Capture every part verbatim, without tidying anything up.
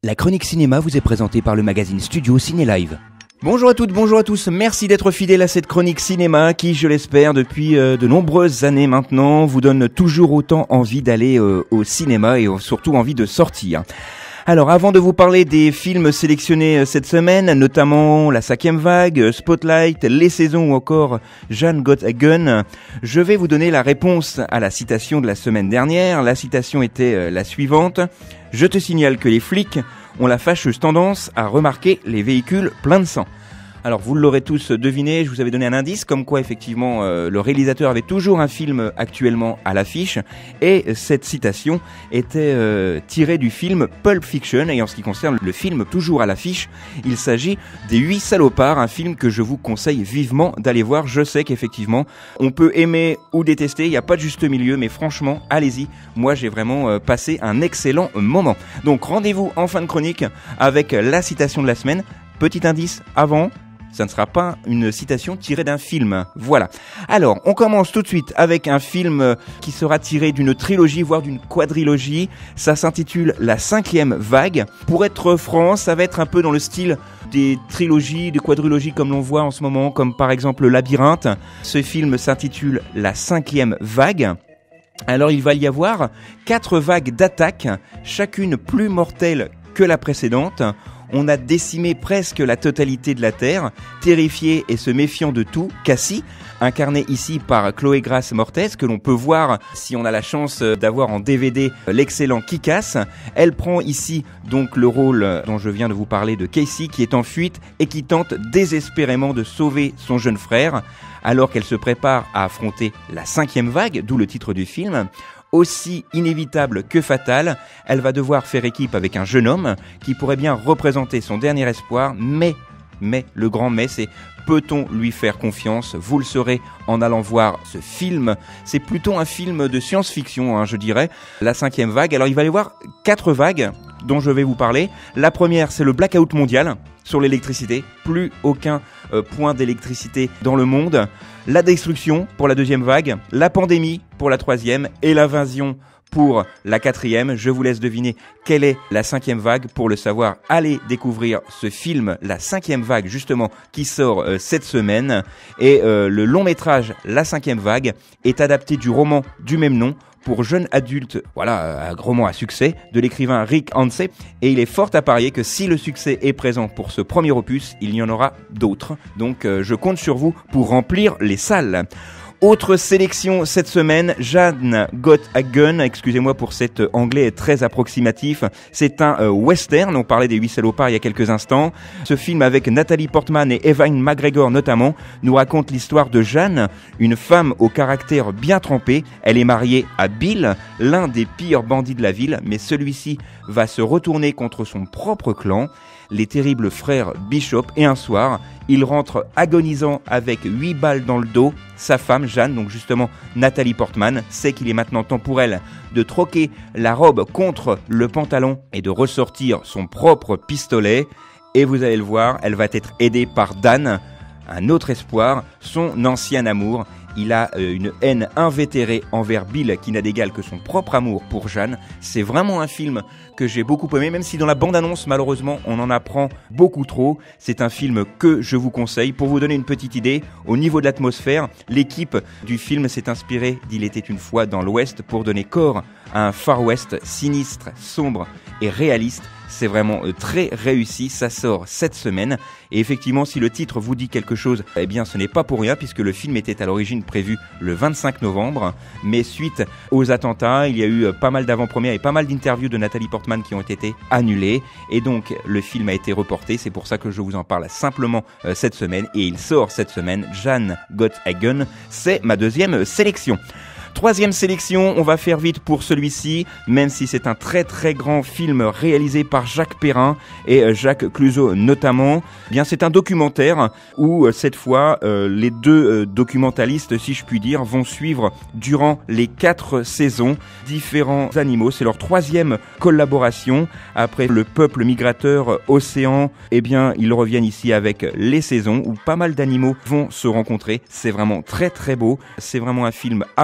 La chronique cinéma vous est présentée par le magazine Studio Ciné Live. Bonjour à toutes, bonjour à tous, merci d'être fidèles à cette chronique cinéma qui, je l'espère, depuis euh, de nombreuses années maintenant, vous donne toujours autant envie d'aller euh, au cinéma et euh, surtout envie de sortir. Alors, avant de vous parler des films sélectionnés cette semaine, notamment La Cinquième Vague, Spotlight, Les Saisons ou encore Jeanne Got a Gun, je vais vous donner la réponse à la citation de la semaine dernière. La citation était la suivante. « Je te signale que les flics ont la fâcheuse tendance à remarquer les véhicules pleins de sang. » Alors vous l'aurez tous deviné, je vous avais donné un indice comme quoi effectivement euh, le réalisateur avait toujours un film actuellement à l'affiche et cette citation était euh, tirée du film Pulp Fiction et en ce qui concerne le film toujours à l'affiche, il s'agit des Huit Salopards, un film que je vous conseille vivement d'aller voir. Je sais qu'effectivement on peut aimer ou détester, il n'y a pas de juste milieu, mais franchement allez-y, moi j'ai vraiment euh, passé un excellent moment. Donc rendez-vous en fin de chronique avec la citation de la semaine. Petit indice avant, ça ne sera pas une citation tirée d'un film. Voilà. Alors, on commence tout de suite avec un film qui sera tiré d'une trilogie, voire d'une quadrilogie. Ça s'intitule La Cinquième Vague. Pour être franc, ça va être un peu dans le style des trilogies, des quadrilogies comme l'on voit en ce moment, comme par exemple Labyrinthe. Ce film s'intitule La Cinquième Vague. Alors, il va y avoir quatre vagues d'attaque, chacune plus mortelle que la précédente. On a décimé presque la totalité de la Terre, terrifié et se méfiant de tout. Cassie, incarnée ici par Chloé Grace Moretz, que l'on peut voir si on a la chance d'avoir en D V D l'excellent Kick-Ass. Elle prend ici donc le rôle dont je viens de vous parler de Casey, qui est en fuite et qui tente désespérément de sauver son jeune frère, alors qu'elle se prépare à affronter la cinquième vague, d'où le titre du film. Aussi inévitable que fatale, elle va devoir faire équipe avec un jeune homme qui pourrait bien représenter son dernier espoir, mais, mais, le grand mais, c'est peut-on lui faire confiance? Vous le saurez en allant voir ce film. C'est plutôt un film de science-fiction, hein, je dirais. La cinquième vague. Alors il va y avoir quatre vagues dont je vais vous parler. La première, c'est le blackout mondial sur l'électricité. Plus aucun euh, point d'électricité dans le monde. La destruction pour la deuxième vague, la pandémie pour la troisième et l'invasion pour la quatrième. Je vous laisse deviner quelle est la cinquième vague. Pour le savoir, allez découvrir ce film, La Cinquième Vague, justement, qui sort euh, cette semaine. Et euh, le long métrage La Cinquième Vague est adapté du roman du même nom pour jeunes adultes, voilà, un roman à succès de l'écrivain Rick Hanse, et il est fort à parier que si le succès est présent pour ce premier opus, il y en aura d'autres. Donc euh, je compte sur vous pour remplir les salles. Autre sélection cette semaine, Jeanne Got a Gun, excusez-moi pour cet anglais très approximatif, c'est un euh, western, on parlait des Huit Salopards il y a quelques instants. Ce film avec Nathalie Portman et Ewan McGregor notamment, nous raconte l'histoire de Jeanne, une femme au caractère bien trempé. Elle est mariée à Bill, l'un des pires bandits de la ville, mais celui-ci va se retourner contre son propre clan, les terribles frères Bishop, et un soir, il rentre agonisant avec huit balles dans le dos. Sa femme, Jeanne, donc justement Nathalie Portman, sait qu'il est maintenant temps pour elle de troquer la robe contre le pantalon et de ressortir son propre pistolet. Et vous allez le voir, elle va être aidée par Dan, un autre espoir, son ancien amour. Il a euh, une haine invétérée envers Bill qui n'a d'égal que son propre amour pour Jeanne. C'est vraiment un film que j'ai beaucoup aimé, même si dans la bande-annonce, malheureusement, on en apprend beaucoup trop. C'est un film que je vous conseille. Pour vous donner une petite idée, au niveau de l'atmosphère, l'équipe du film s'est inspirée d'Il était une fois dans l'Ouest pour donner corps à un Far West sinistre, sombre et réaliste. C'est vraiment très réussi, ça sort cette semaine. Et effectivement, si le titre vous dit quelque chose, eh bien ce n'est pas pour rien puisque le film était à l'origine prévu le vingt-cinq novembre. Mais suite aux attentats, il y a eu pas mal d'avant-premières et pas mal d'interviews de Nathalie Portman qui ont été annulées. Et donc le film a été reporté, c'est pour ça que je vous en parle simplement euh, cette semaine. Et il sort cette semaine, Jeanne Got a Gun, c'est ma deuxième sélection. Troisième sélection, on va faire vite pour celui-ci, même si c'est un très très grand film réalisé par Jacques Perrin et Jacques Clouseau notamment. Eh bien, c'est un documentaire où cette fois euh, les deux euh, documentalistes, si je puis dire, vont suivre durant les quatre saisons différents animaux. C'est leur troisième collaboration après le peuple migrateur océan. Eh bien, ils reviennent ici avec les saisons où pas mal d'animaux vont se rencontrer. C'est vraiment très très beau. C'est vraiment un film à voir pour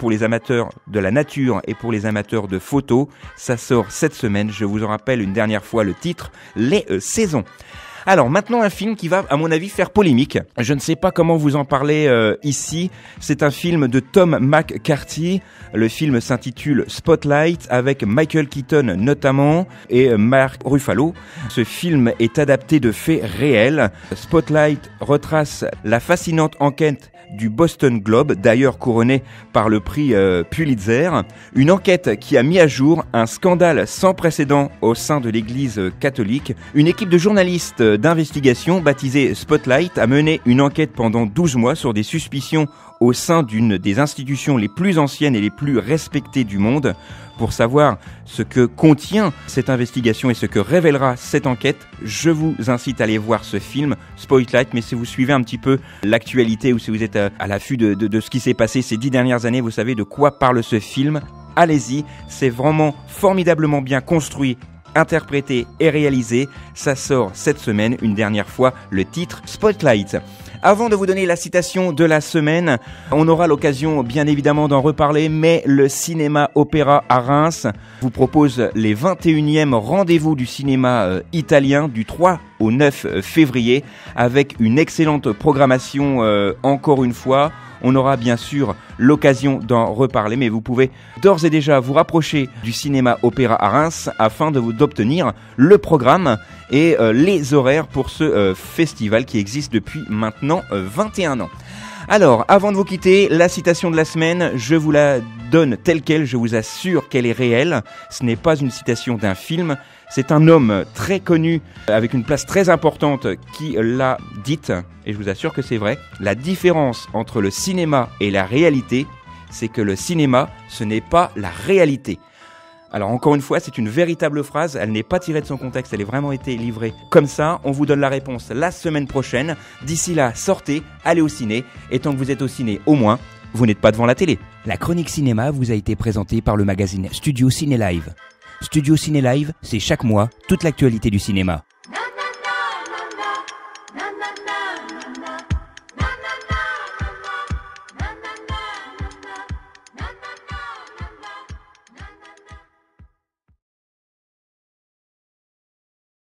pour les amateurs de la nature et pour les amateurs de photos. Ça sort cette semaine, je vous en rappelle une dernière fois le titre, Les euh, Saisons. Alors maintenant un film qui va à mon avis faire polémique. Je ne sais pas comment vous en parler euh, ici. C'est un film de Tom McCarthy. Le film s'intitule Spotlight avec Michael Keaton notamment et Mark Ruffalo. Ce film est adapté de faits réels. Spotlight retrace la fascinante enquête du Boston Globe, d'ailleurs couronné par le prix euh, Pulitzer. Une enquête qui a mis à jour un scandale sans précédent au sein de l'Église catholique. Une équipe de journalistes d'investigation baptisée Spotlight a mené une enquête pendant douze mois sur des suspicions au sein d'une des institutions les plus anciennes et les plus respectées du monde. Pour savoir ce que contient cette investigation et ce que révélera cette enquête, je vous incite à aller voir ce film, Spotlight. Mais si vous suivez un petit peu l'actualité ou si vous êtes à l'affût de, de, de ce qui s'est passé ces dix dernières années, vous savez de quoi parle ce film. Allez-y, c'est vraiment formidablement bien construit, interprété et réalisé. Ça sort cette semaine, une dernière fois, le titre Spotlight. Avant de vous donner la citation de la semaine, on aura l'occasion bien évidemment d'en reparler, mais le Cinéma Opéra à Reims vous propose les vingt et unième rendez-vous du cinéma euh, italien du trois au neuf février avec une excellente programmation euh, encore une fois. On aura bien sûr l'occasion d'en reparler, mais vous pouvez d'ores et déjà vous rapprocher du Cinéma Opéra à Reims afin de vous d'obtenir le programme et euh, les horaires pour ce euh, festival qui existe depuis maintenant euh, vingt et un ans. Alors, avant de vous quitter, la citation de la semaine, je vous la donne telle quelle, je vous assure qu'elle est réelle. Ce n'est pas une citation d'un film, c'est un homme très connu, avec une place très importante, qui l'a dite, et je vous assure que c'est vrai. La différence entre le cinéma et la réalité, c'est que le cinéma, ce n'est pas la réalité. Alors encore une fois, c'est une véritable phrase, elle n'est pas tirée de son contexte, elle a vraiment été livrée comme ça. On vous donne la réponse la semaine prochaine. D'ici là, sortez, allez au ciné, et tant que vous êtes au ciné, au moins, vous n'êtes pas devant la télé. La chronique cinéma vous a été présentée par le magazine Studio Ciné Live. Studio Ciné Live, c'est chaque mois toute l'actualité du cinéma.